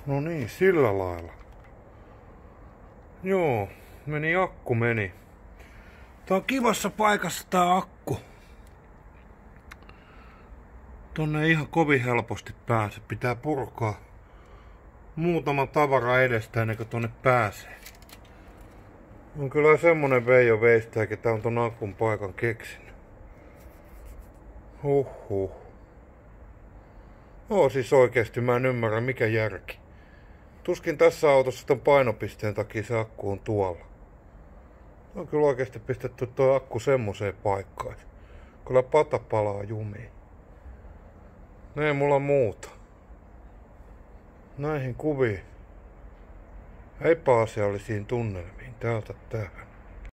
No niin, sillä lailla. Joo, akku meni. Tää on kivassa paikassa tää akku. Tonne ei ihan kovin helposti pääse. Pitää purkaa muutama tavara edestä ennen kuin tonne pääsee. On kyllä semmonen veijo veistää, ketä on ton akun paikan keksinyt. Huhhuh. Siis oikeesti mä en ymmärrä mikä järki. Tuskin tässä autossa ton painopisteen takia se akku on tuolla. On kyllä oikeesti pistetty tuo akku semmoseen paikkaan. Kyllä pata palaa jumiin. Ei mulla muuta. Näihin kuviin epäasiallisiin tunnelmiin täältä tähän.